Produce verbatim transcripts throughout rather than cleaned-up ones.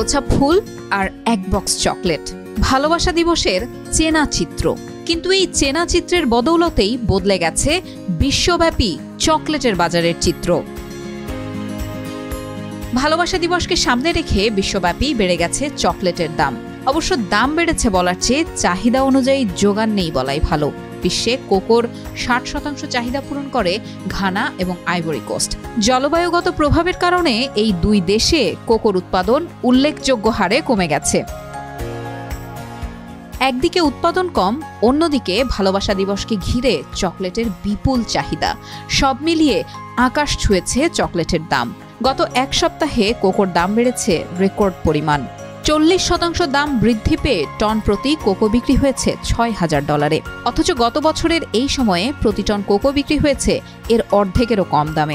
গোছা ফুল আর এক box chocolate, ভালোবাসা দিবসের চেনা চিত্র। কিন্তু এই চেনা চিত্রের বদৌলতেই বদলে গেছে বিশ্বব্যাপী চকলেটের বাজারের চিত্র। ভালোবাসা দিবসকে সামনে রেখে বিশ্বব্যাপী বেড়ে গেছে চকলেটের দাম। অবশ্য দাম বেড়েছে বলার চেয়ে চাহিদা অনুযায়ী যোগান নেই বলাই ভালো। বিশ্বে কোকোর ষাট শতাংশ চাহিদা পূরণ করে ঘানা এবং আইভরি কোস্ট। জলবায়ুগত প্রভাবের কারণে এই দুই দেশে কোকোর উৎপাদন উল্লেখযোগ্য হারে কমে গেছে। একদিকে উৎপাদন কম, অন্যদিকে ভালোবাসা দিবসকে ঘিরে চকলেটের বিপুল চাহিদা। সব মিলিয়ে আকাশ ছুঁয়েছে চকলেটের দাম। গত এক সপ্তাহে কোকোর দাম বেড়েছে রেকর্ড পরিমাণ। চল্লিশ শতাংশ দাম বৃদ্ধি পেয়ে টন প্রতি কোকো বিক্রি হয়েছে ছয় হাজার ডলারে। অথচ গত বছরের এই সময়ে প্রতি টন কোকো বিক্রি হয়েছে এর অর্ধেকেরও কম দামে।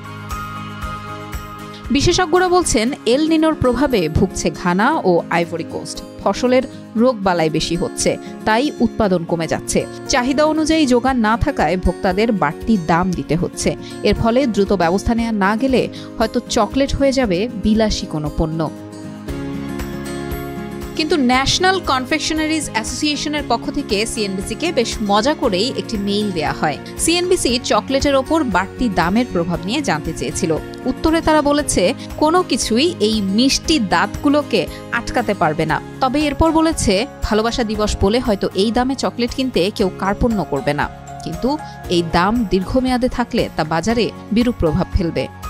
বিশেষজ্ঞরা বলছেন, এল নিনোর প্রভাবে ভুগছে ঘানা ও আইভরি কোস্ট। ফসলের রোগবালাই বেশি হচ্ছে, তাই উৎপাদন কমে যাচ্ছে। চাহিদা অনুযায়ী যোগান না থাকায় ভোক্তাদের বাড়তি দাম দিতে হচ্ছে। এর ফলে দ্রুত ব্যবস্থা নেওয়া না গেলে হয়তো চকলেট হয়ে যাবে বিলাসী কোনো পণ্য। কিন্তু ন্যাশনাল কনফেকশনারিজ অ্যাসোসিয়েশনের পক্ষ থেকে সিএনবিসিকে বেশ মজা করেই একটি মেইল দেয়া হয়। সিএনবিসি চকলেটের ওপর বাড়তি দামের প্রভাব নিয়ে জানতে চেয়েছিল। উত্তরে তারা বলেছে, কোনো কিছুই এই মিষ্টি দাঁতগুলোকে আটকাতে পারবে না। তবে এরপর বলেছে, ভালোবাসা দিবস বলে হয়তো এই দামে চকলেট কিনতে কেউ কার্পণ্য করবে না, কিন্তু এই দাম দীর্ঘমেয়াদে থাকলে তা বাজারে বিরূপ প্রভাব ফেলবে।